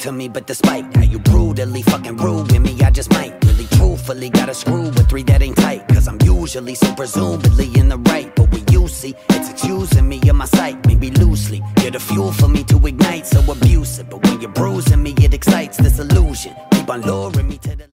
to me, but despite how you brutally fucking rude with me, I just might really truthfully gotta screw with three that ain't tight. Cause I'm usually so presumably in the right